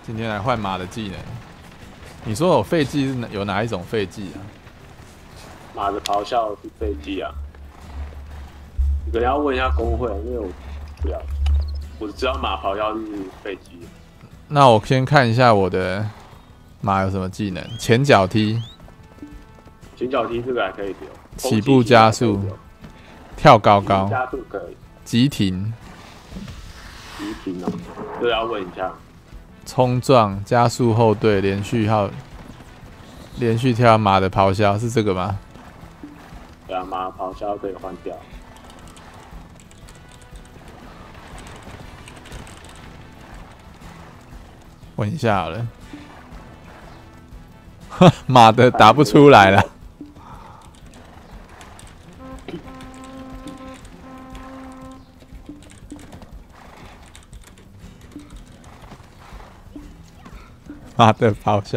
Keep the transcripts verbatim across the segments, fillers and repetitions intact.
今天来换马的技能。你说有废技是有哪一种废技啊？ 马的咆哮是废技啊，你可能要问一下工会，因为我不了解，我只知道马咆哮是废技。 那我先看一下我的马有什么技能，前脚踢， 前脚踢这个还可以留， 起步加速，跳高高， 加速可以， 急停， 急停哦，这个要问一下。 冲撞，加速后退，连续号，连续跳马的咆哮是这个吗？ 对啊，马咆哮可以换掉。 问一下好了。马的打不出来了。马的咆哮，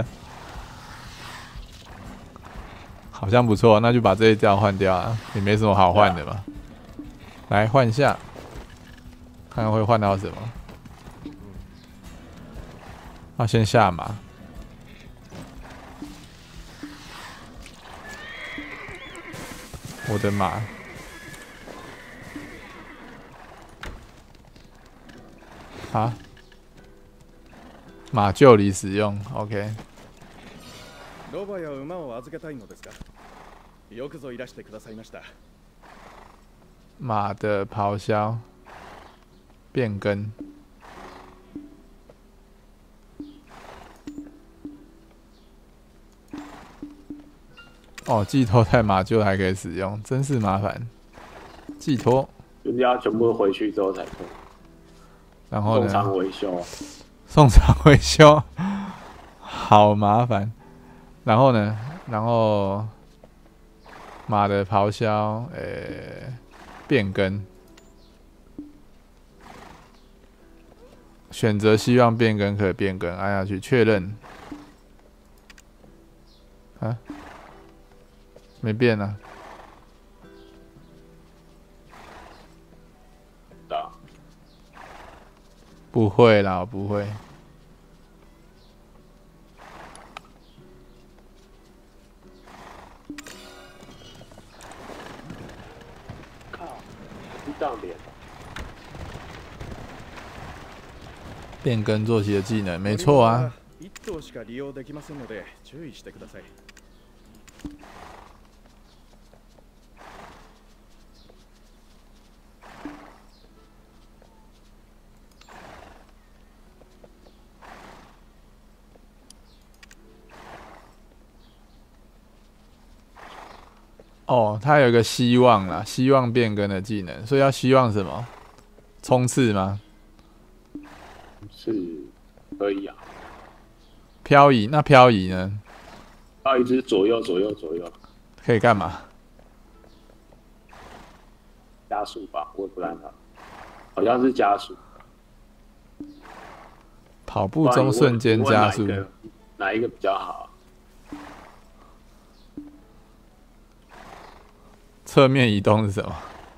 好像不错，那就把这一招换掉啊，也没什么好换的嘛。来换一下，看看会换到什么。要先下马。我的马。啊？马厩里使用 ，OK。 ロバや馬を預けたいのですか。よくぞいらしてくださいました。 马的咆哮，变更。哦，寄托在马厩还可以使用，真是麻烦。寄托就是要全部回去之后才可以。 然后呢？ 送厂维修。 送厂维修，好麻烦。然后呢？然后马的咆哮，呃、欸，变更，选择希望变更可以变更，按下去确认。啊？没变啊。不会啦，我不会。 靠，是这样连。 变更坐骑的技能，没错啊。 一頭しか利用できませんので注意してください。 哦，他有一个希望啦，希望变更的技能，所以要希望什么？冲刺吗？ 是，可以啊。 漂移，那漂移呢？ 漂移就是左右左右左右。 可以干嘛？ 加速吧，我也不知道，好像是加速。 跑步中瞬间加速， 哪一, 哪一个比较好？ 侧面移动是什么？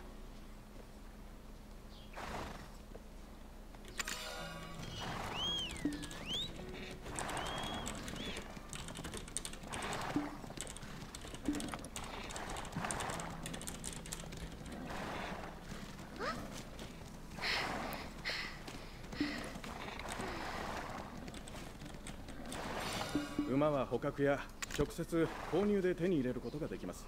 馬は捕獲や直接購入で手に入れることができます。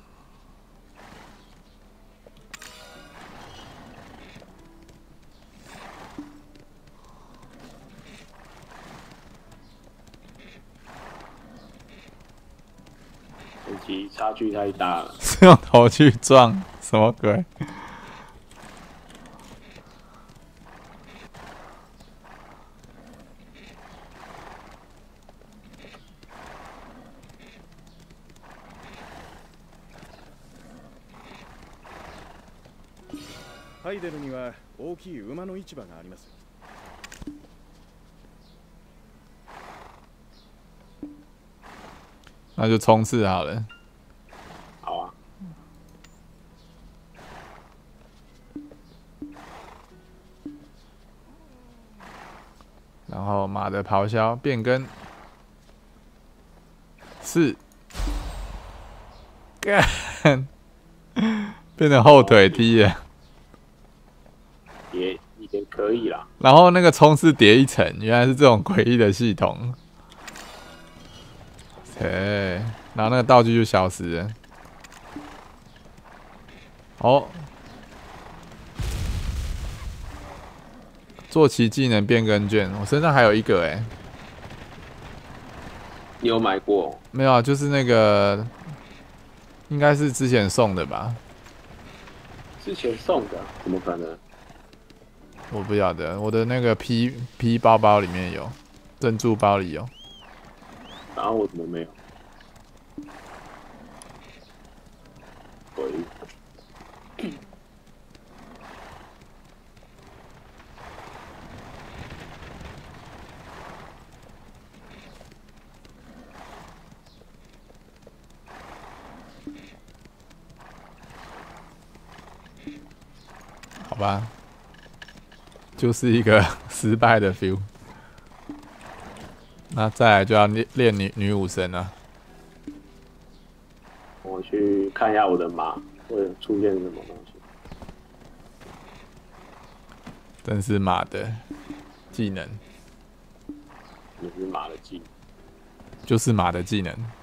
差距太大了， 是用头去撞，什么鬼？ ハイデルには大きい馬の市場があります。 那就冲刺好了。 好啊。 然后马的咆哮变更四，干，变成后腿踢耶。 也也可以啦。 然后那个冲是叠一层，原来是这种诡异的系统。对，然后那个道具就消失了。哦，坐骑技能变更券，我身上还有一个哎。 你有买过？ 没有啊，就是那个，应该是之前送的吧？ 之前送的，怎么可能？ 我不晓得，我的那个 P P 包包里面有，珍珠包里有。 然后我怎么没有？鬼。 好吧，就是一个失败的 feel。那再来就要练练女女武神了。 我去看一下我的马会出现什么东西。 真是马的技能， 也是马的技能。 就是马的技能。